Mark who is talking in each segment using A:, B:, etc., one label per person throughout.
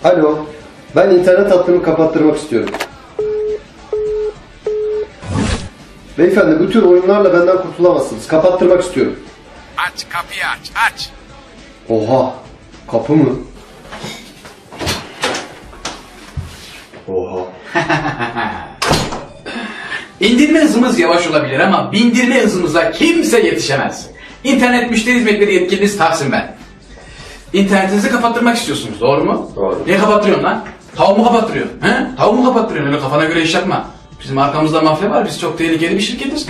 A: Alo, ben internet hattımı kapattırmak istiyorum. Beyefendi, bu tür oyunlarla benden kurtulamazsınız. Kapattırmak istiyorum.
B: Aç kapıyı aç.
A: Oha, kapı mı? Oha.
B: İndirme hızımız yavaş olabilir ama bindirme hızımıza kimse yetişemez. İnternet müşteri hizmetleri yetkiliniz Tahsin ben. İnternetinizi kapattırmak istiyorsunuz, doğru mu?
A: Doğru.
B: Niye kapattırıyorsun lan? Tavuğu mu kapattırıyorsun? He? Tavuğu mu kapattırıyorsun? Öyle kafana göre iş yapma. Bizim arkamızda mafya var, biz çok tehlikeli bir şirketiz.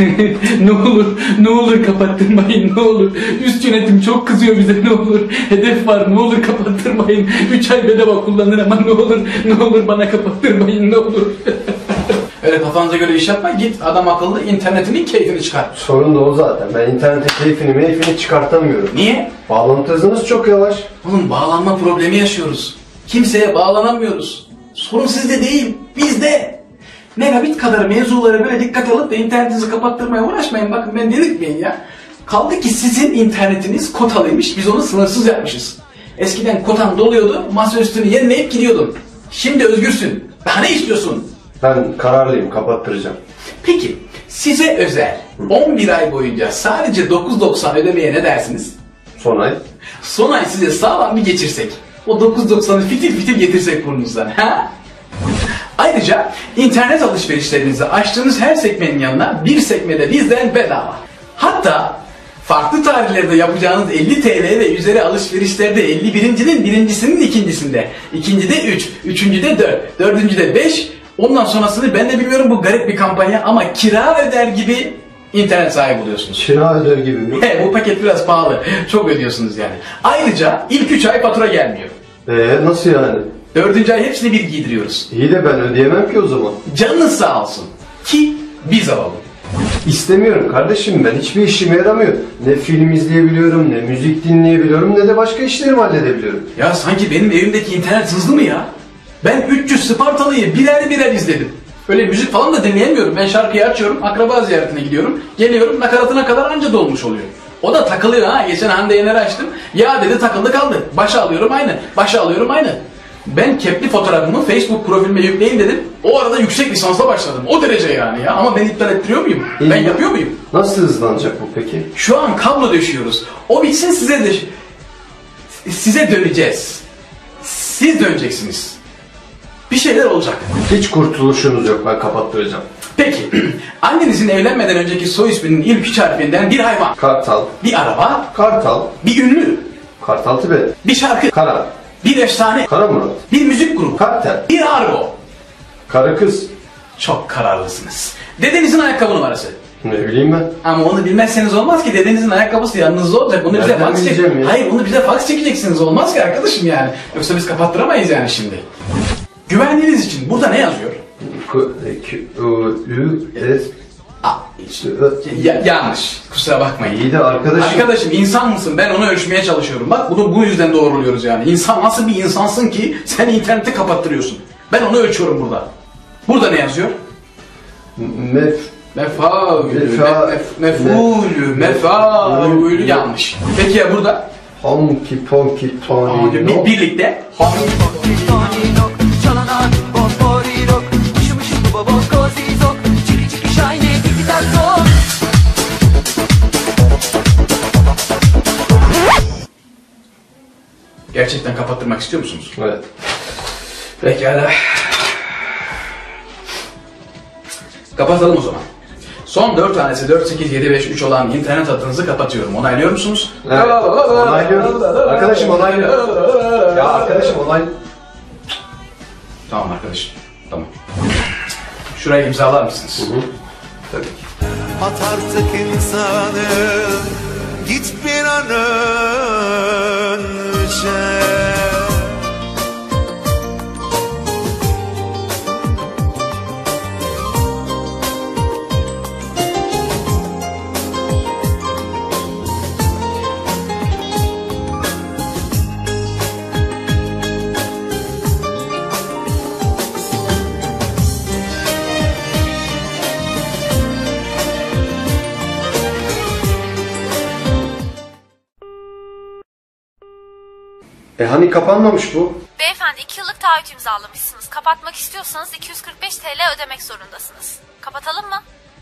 C: Ne olur kapattırmayın, ne olur. Üst yönetim çok kızıyor bize, ne olur. Hedef var, ne olur kapattırmayın. 3 ay bedava kullanın ama ne olur bana kapattırmayın, ne olur.
B: Öyle kafanıza göre iş yapma, git adam akıllı internetinin keyfini çıkar.
A: Sorun da o zaten. Ben internetin keyfini çıkartamıyorum.
B: Niye?
A: Bağlantı hızınız çok yavaş.
B: Oğlum bağlanma problemi yaşıyoruz. Kimseye bağlanamıyoruz. Sorun sizde değil, bizde. Megabit kadar mevzulara böyle dikkat alıp da internetinizi kapattırmaya uğraşmayın. Bakın beni delirtmeyin ya. Kaldı ki sizin internetiniz kotalıymış, biz onu sınırsız yapmışız. Eskiden kotan doluyordu, masaüstünü yenileyip gidiyordun. Şimdi özgürsün. Daha ne istiyorsun?
A: Ben kararlıyım, kapattıracağım.
B: Peki, size özel 11 ay boyunca sadece 9.90 ödemeye ne dersiniz?
A: Son ay.
B: Son ay size sağlam bir geçirsek. O 9.90'ı fitil fitil getirsek burnunuzdan. Ha? Ayrıca internet alışverişlerinizi açtığınız her sekmenin yanına bir sekmede bizden bedava. Hatta farklı tarihlerde yapacağınız 50 TL ve üzeri alışverişlerde 51'incinin birincisinin ikincisinde, ikincide 3, üçüncüde 4, dördüncüde 5, ondan sonrasını ben de bilmiyorum, bu garip bir kampanya ama kira öder gibi internet sahibi oluyorsunuz.
A: Kira öder gibi mi?
B: Bu paket biraz pahalı. Çok ödüyorsunuz yani. Ayrıca ilk 3 ay fatura gelmiyor.
A: Nasıl yani?
B: 4. ay hepsini bir giydiriyoruz.
A: İyi de ben ödeyemem ki o zaman.
B: Canınız sağ olsun. Ki biz alalım.
A: İstemiyorum kardeşim, ben hiçbir işime yaramıyor. Ne film izleyebiliyorum, ne müzik dinleyebiliyorum, ne de başka işlerimi halledebiliyorum.
B: Ya sanki benim evimdeki internet hızlı mı ya? Ben 300 Spartalı'yı birer birer izledim. Öyle müzik falan da dinleyemiyorum. Ben şarkıyı açıyorum, akraba ziyaretine gidiyorum. Geliyorum, nakaratına kadar anca dolmuş oluyor. O da takılıyor ha. Geçen Hande Yener'i açtım. Ya dedi takıldı kaldı. Başa alıyorum aynı. Ben kepli fotoğrafımı Facebook profilime yükleyeyim dedim. O arada yüksek lisansa başladım. O derece yani ya. Ama ben iptal ettiriyor muyum? Ben yapıyor muyum?
A: Nasıl hızlanacak bu peki?
B: Şu an kablo döşüyoruz. O bitsin size döneceğiz. Siz döneceksiniz. Bir şeyler olacak.
A: Hiç kurtuluşunuz yok, ben kapattıracağım.
B: Peki, annenizin evlenmeden önceki soy isminin ilk 3 harfinden bir hayvan,
A: Kartal.
B: bir araba,
A: Kartal.
B: bir ünlü,
A: Kartal Tibet.
B: bir şarkı,
A: Kara.
B: bir efsane,
A: Kara Murat.
B: bir müzik grubu,
A: Kartel.
B: bir argo.
A: Kara kız.
B: Çok kararlısınız. Dedenizin ayakkabı numarası.
A: Ne bileyim ben.
B: Ama onu bilmezseniz olmaz ki, dedenizin ayakkabısı yanınızda olacak. Bunu bize
A: Nereden
B: fax
A: bileceğim ya?
B: Hayır, bunu bize fax çekeceksiniz. Olmaz ki arkadaşım yani. Yoksa biz kapattıramayız yani şimdi. Güvenliğiniz için burada ne yazıyor? Yanlış. Kusura bakmayın.
A: İyi de arkadaşım.
B: Arkadaşım insan mısın? Ben onu ölçmeye çalışıyorum. Bak bunu bu yüzden doğruluyoruz yani. İnsan nasıl bir insansın ki sen interneti kapattırıyorsun? Ben onu ölçüyorum burada. Burada ne yazıyor? Mefaulü yanlış. Peki ya burada?
A: Honky ponky tony.
B: Birlikte. Gerçekten kapattırmak istiyor musunuz?
A: Evet.
B: Pekala. Kapatalım o zaman. Son 4 tanesi 4, 8, 7, 5, 3 olan internet hattınızı kapatıyorum. Onaylıyor musunuz?
A: Evet. Onaylıyorum. Arkadaşım onaylıyorum. Ya arkadaşım
B: Tamam arkadaşım. Tamam. Şuraya imzalar mısınız?
A: Tabii ki.
D: At artık insanı, git bir an önce.
A: Hani kapanmamış bu?
E: Beyefendi 2 yıllık taahhüt imzalamışsınız. Kapatmak istiyorsanız 245 TL ödemek zorundasınız. Kapatalım mı?